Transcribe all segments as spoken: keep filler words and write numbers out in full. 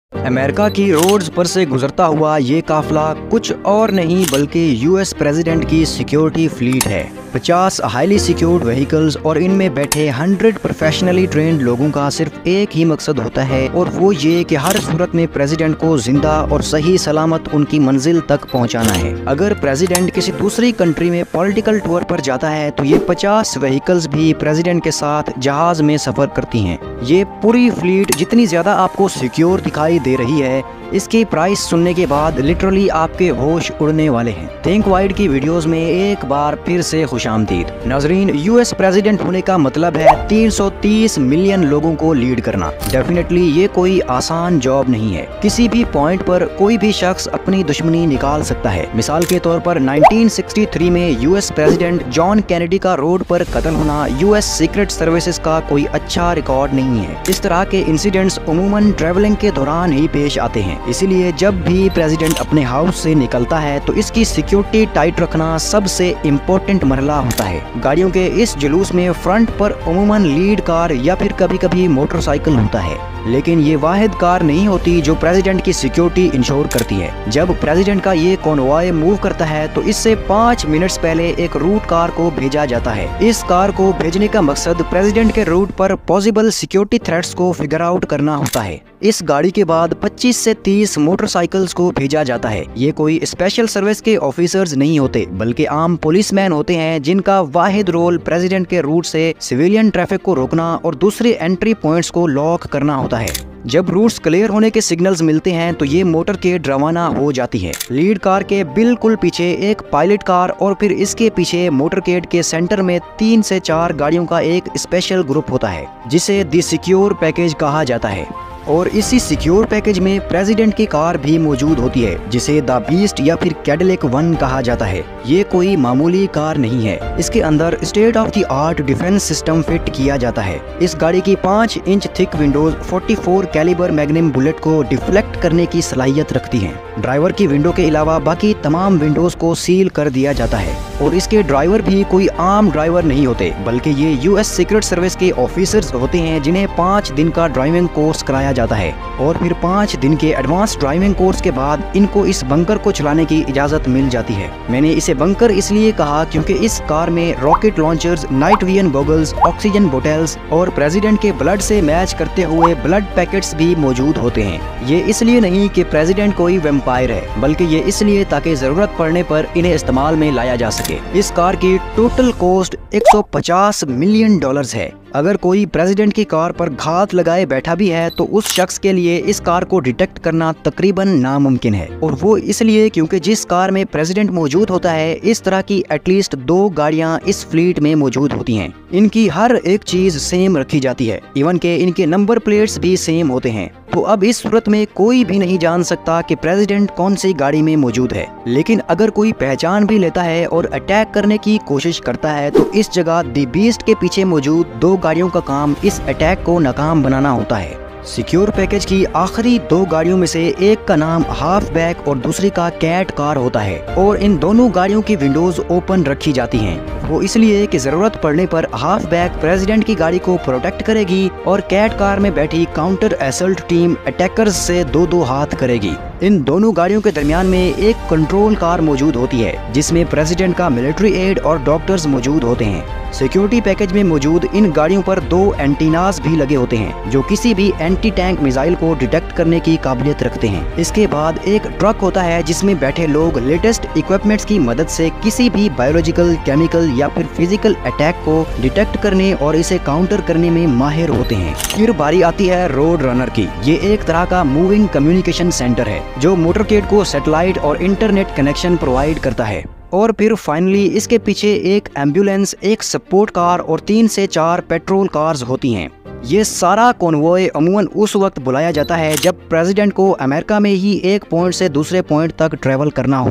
America की roads पर से गुजरता हुआ ये काफिला कुछ और नहीं बल्कि यूएस प्रेसिडेंट की सिक्योरिटी फ्लीट है। पचास हाईली सिक्योर्ड व्हीकल्स और इनमें बैठे सौ प्रोफेशनली ट्रेंड लोगों का सिर्फ एक ही मकसद होता है और वो ये कि हर सूरत में प्रेसिडेंट को जिंदा और सही सलामत उनकी मंजिल तक पहुंचाना है। अगर प्रेसिडेंट किसी दूसरी कंट्री में पॉलिटिकल टूर पर जाता है तो ये पचास व्हीकल्स भी प्रेसिडेंट के साथ जहाज में सफर करती हैं। ये पूरी फ्लीट जितनी ज्यादा आपको सिक्योर दिखाई दे रही है, इसकी प्राइस सुनने के बाद लिटरली आपके होश उड़ने वाले हैं। थिंक वाइड की वीडियोस में एक बार फिर से खुशामदीद। नाजरीन, यूएस प्रेसिडेंट होने का मतलब है तीन सौ तीस मिलियन लोगों को लीड करना। डेफिनेटली ये कोई आसान जॉब नहीं है। किसी भी पॉइंट पर कोई भी शख्स अपनी दुश्मनी निकाल सकता है। मिसाल के तौर पर उन्नीस सौ तिरसठ में यूएस प्रेसिडेंट जॉन कैनेडी का रोड पर कत्ल होना यूएस सीक्रेट सर्विसेज का कोई अच्छा रिकॉर्ड नहीं है। इस तरह के इंसिडेंट्स उमूमन ट्रैवलिंग के दौरान ही पेश आते हैं। इसीलिए जब भी प्रेसिडेंट अपने हाउस से निकलता है तो इसकी सिक्योरिटी टाइट रखना सबसे इम्पोर्टेंट मरहला होता है। गाड़ियों के इस जुलूस में फ्रंट पर उमूमन लीड कार या फिर कभी कभी मोटरसाइकिल होता है, लेकिन ये वाहिद कार नहीं होती जो प्रेसिडेंट की सिक्योरिटी इंश्योर करती है। जब प्रेसिडेंट का ये कॉन्वॉय मूव करता है तो इससे पाँच मिनट्स पहले एक रूट कार को भेजा जाता है। इस कार को भेजने का मकसद प्रेसिडेंट के रूट पर पॉसिबल सिक्योरिटी थ्रेट्स को फिगर आउट करना होता है। इस गाड़ी के बाद पच्चीस से तीस मोटरसाइकिल्स को भेजा जाता है। ये कोई स्पेशल सर्विस के ऑफिसर्स नहीं होते बल्कि आम पुलिसमैन होते हैं जिनका वाहिद रोल प्रेसिडेंट के रूट से सिविलियन ट्रैफिक को रोकना और दूसरे एंट्री पॉइंट्स को लॉक करना होता है। जब रूट्स क्लियर होने के सिग्नल्स मिलते हैं तो ये मोटरकेड रवाना हो जाती है। लीड कार के बिल्कुल पीछे एक पायलट कार और फिर इसके पीछे मोटरकेड के सेंटर में तीन से चार गाड़ियों का एक स्पेशल ग्रुप होता है जिसे द सिक्योर पैकेज कहा जाता है। और इसी सिक्योर पैकेज में प्रेसिडेंट की कार भी मौजूद होती है जिसे द बीस्ट या फिर कैडिलैक वन कहा जाता है। ये कोई मामूली कार नहीं है। इसके अंदर state of the art defence system fit किया जाता है। इस गाड़ी की पाँच इंच थिक विंडोज चौवालीस कैलिबर मैग्निम बुलेट को डिफ्लेक्ट करने की सलाहियत रखती हैं। ड्राइवर की विंडो के अलावा बाकी तमाम विंडोज को सील कर दिया जाता है और इसके ड्राइवर भी कोई आम ड्राइवर नहीं होते बल्कि ये यूएस सीक्रेट सर्विस के ऑफिसर्स होते हैं जिन्हें पाँच दिन का ड्राइविंग कोर्स कराया जाता है और फिर पाँच दिन के एडवांस ड्राइविंग कोर्स के बाद इनको इस बंकर को चलाने की इजाजत मिल जाती है। मैंने इसे बंकर इसलिए कहा क्योंकि इस कार में rocket launchers, night vision goggles, oxygen bottles और प्रेसिडेंट के ब्लड से मैच करते हुए ब्लड पैकेट्स भी मौजूद होते हैं। ये इसलिए नहीं कि प्रेसिडेंट कोई वैम्पायर है बल्कि ये इसलिए ताकि जरूरत पड़ने पर इन्हें इस्तेमाल में लाया जा सके। इस कार की टोटल कॉस्ट एक सौ पचास मिलियन डॉलर्स है। अगर कोई प्रेसिडेंट की कार पर घात लगाए बैठा भी है तो उस शख्स के लिए इस कार को डिटेक्ट करना तकरीबन नामुमकिन है और वो इसलिए क्योंकि जिस कार में प्रेसिडेंट मौजूद होता है इस तरह की एटलीस्ट दो गाड़ियां इस फ्लीट में मौजूद होती हैं। इनकी हर एक चीज सेम रखी जाती है, इवन के इनके नंबर प्लेट्स भी सेम होते हैं। तो अब इस सूरत में कोई भी नहीं जान सकता कि प्रेसिडेंट कौन सी गाड़ी में मौजूद है। लेकिन अगर कोई पहचान भी लेता है और अटैक करने की कोशिश करता है तो इस जगह द बीस्ट के पीछे मौजूद दो गाड़ियों का काम इस अटैक को नाकाम बनाना होता है। सिक्योर पैकेज की आखिरी दो गाड़ियों में से एक का नाम हाफ बैक और दूसरी का कैट कार होता है और इन दोनों गाड़ियों की विंडोज ओपन रखी जाती हैं। वो इसलिए कि जरूरत पड़ने पर हाफ बैक प्रेसिडेंट की गाड़ी को प्रोटेक्ट करेगी और कैट कार में बैठी काउंटर असल्ट टीम अटैकर्स से दो दो हाथ करेगी। इन दोनों गाड़ियों के दरमियान में एक कंट्रोल कार मौजूद होती है जिसमें प्रेसिडेंट का मिलिट्री एड और डॉक्टर्स मौजूद होते हैं। सिक्योरिटी पैकेज में मौजूद इन गाड़ियों पर दो एंटीनास भी लगे होते हैं जो किसी भी एंटी टैंक मिसाइल को डिटेक्ट करने की काबिलियत रखते हैं। इसके बाद एक ट्रक होता है जिसमें बैठे लोग लेटेस्ट इक्विपमेंट्स की मदद से किसी भी बायोलॉजिकल, केमिकल या फिर फिजिकल अटैक को डिटेक्ट करने और इसे काउंटर करने में माहिर होते हैं। फिर बारी आती है रोड रनर की। ये एक तरह का मूविंग कम्युनिकेशन सेंटर है जो मोटरकेड को सैटेलाइट और इंटरनेट कनेक्शन प्रोवाइड करता है। और फिर फाइनली इसके पीछे एक एम्बुलेंस, एक सपोर्ट कार और तीन से चार पेट्रोल कार्स होती हैं। ये सारा कॉन्वॉय अमूमन उस वक्त बुलाया जाता है जब प्रेसिडेंट को अमेरिका में ही एक पॉइंट से दूसरे पॉइंट तक ट्रेवल करना होता है।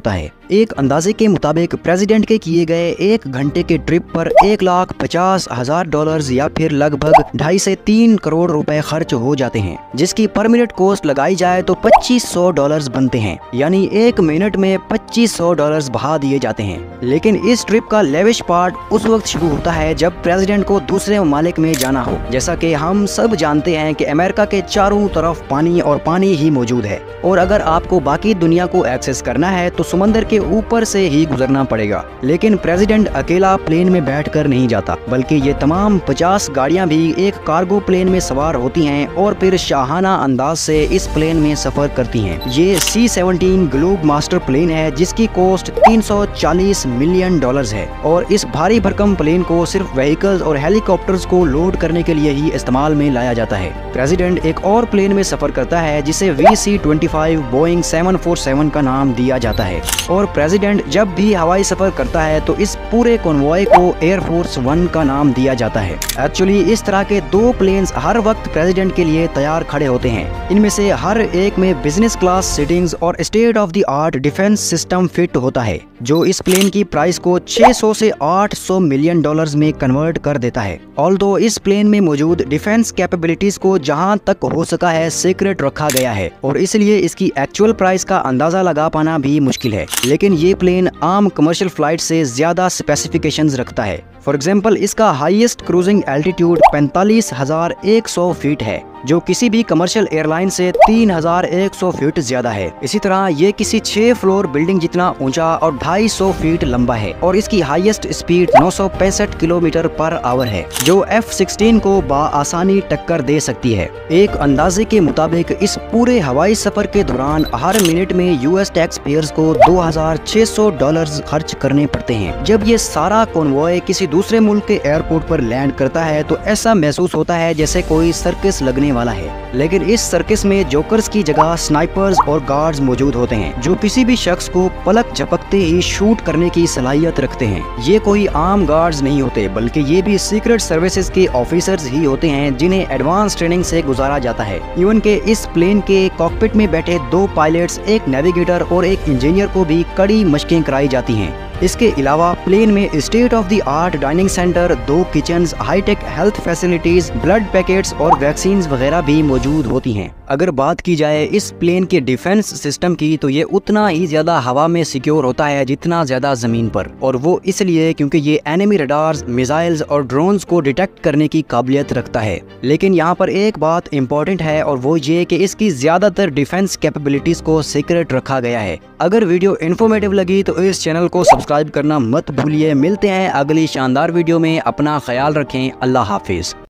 एक अंदाजे के मुताबिक प्रेसिडेंट के किए गए एक घंटे के ट्रिप पर एक लाख पचास हजार डॉलर्स या फिर लगभग ढाई से तीन करोड़ रुपए खर्च हो जाते हैं, जिसकी पर मिनट कॉस्ट लगाई जाए तो पच्चीस सौ डॉलर्स बनते हैं, यानी एक मिनट में पच्चीस सौ डॉलर्स बहा दिए जाते हैं। लेकिन इस ट्रिप का लेविश पार्ट उस वक्त शुरू होता है जब प्रेसिडेंट को दूसरे ममालिक में जाना हो। जैसा कि हम सब जानते हैं कि अमेरिका के चारों तरफ पानी और पानी ही मौजूद है, और अगर आपको बाकी दुनिया को एक्सेस करना है तो समंदर के ऊपर से ही गुजरना पड़ेगा। लेकिन प्रेसिडेंट अकेला प्लेन में बैठकर नहीं जाता, बल्कि ये तमाम पचास गाड़ियां भी एक कार्गो प्लेन में सवार होती हैं और फिर शाहाना अंदाज से इस प्लेन में सफर करती हैं। ये C seventeen globe master plane है जिसकी कॉस्ट तीन सौ चालीस मिलियन डॉलर्स है, और इस भारी भरकम प्लेन को सिर्फ व्हीकल्स और हेलीकॉप्टर्स को लोड करने के लिए ही इस्तेमाल में लाया जाता है। प्रेसिडेंट एक और प्लेन में सफर करता है जिसे V C twenty five Boeing seven four seven का नाम दिया जाता है, और प्रेसिडेंट जब भी हवाई सफर करता है तो इस पूरे कॉन्वॉय को एयरफोर्स वन का नाम दिया जाता है। एक्चुअली इस तरह के दो प्लेन्स हर वक्त प्रेसिडेंट के लिए तैयार खड़े होते हैं। इनमें से हर एक में बिजनेस क्लास सीटिंग्स और state of the art defence system fit होता है, जो इस प्लेन की प्राइस को छह सौ से आठ सौ मिलियन डॉलर्स में कन्वर्ट कर देता है। ऑल्दो इस प्लेन में मौजूद डिफेंस कैपेबिलिटीज को जहां तक हो सका है सीक्रेट रखा गया है, और इसलिए इसकी एक्चुअल प्राइस का अंदाजा लगा पाना भी मुश्किल है। लेकिन ये प्लेन आम कमर्शियल फ्लाइट से ज्यादा स्पेसिफिकेशंस रखता है। फॉर एग्जाम्पल, इसका हाईएस्ट क्रूजिंग एल्टीट्यूड पैंतालीस हजार एक सौ फीट है, जो किसी भी कमर्शियल एयरलाइन से तीन हजार एक सौ फीट ज्यादा है। इसी तरह ये किसी छह फ्लोर बिल्डिंग जितना ऊंचा और ढाई सौ फीट लंबा है, और इसकी हाईएस्ट स्पीड नौ सौ पैंसठ किलोमीटर पर आवर है, जो एफ सिक्सटीन को बाआसानी टक्कर दे सकती है। एक अंदाजे के मुताबिक इस पूरे हवाई सफर के दौरान हर मिनट में यूएस टैक्स पेयर्स को दो हजार छह सौ डॉलर्स खर्च करने पड़ते हैं। जब ये सारा कॉन्वॉय किसी दूसरे मुल्क के एयरपोर्ट पर लैंड करता है तो ऐसा महसूस होता है जैसे कोई सर्कस लगने वाला है। लेकिन इस सर्कस में जोकर्स की जगह स्नाइपर्स और गार्ड्स मौजूद होते हैं, जो किसी भी शख्स को पलक झपकते ही शूट करने की सलाहियत रखते हैं। ये कोई आम गार्ड्स नहीं होते, बल्कि ये भी सीक्रेट सर्विसेज के ऑफिसर्स ही होते हैं जिन्हें एडवांस ट्रेनिंग से गुजारा जाता है। इवन के इस प्लेन के कॉकपिट में बैठे दो पायलट्स, एक नेविगेटर और एक इंजीनियर को भी कड़ी मशकें कराई जाती हैं। इसके अलावा प्लेन में state of the art dining centre, दो kitchens, hi tech health facilities, blood packets और वैक्सीन वगैरह भी मौजूद होती हैं। अगर बात की जाए इस प्लेन के डिफेंस सिस्टम की, तो ये उतना ही ज्यादा हवा में सिक्योर होता है जितना ज्यादा जमीन पर, और वो इसलिए क्योंकि ये एनिमी रडार्स, मिसाइल्स और ड्रोन्स को डिटेक्ट करने की काबिलियत रखता है। लेकिन यहाँ पर एक बात इम्पोर्टेंट है, और वो ये कि इसकी ज्यादातर डिफेंस कैपेबिलिटीज को सीक्रेट रखा गया है। अगर वीडियो इन्फॉर्मेटिव लगी तो इस चैनल को सब्सक्राइब करना मत भूलिए। मिलते हैं अगली शानदार वीडियो में। अपना ख्याल रखें। अल्लाह हाफिज।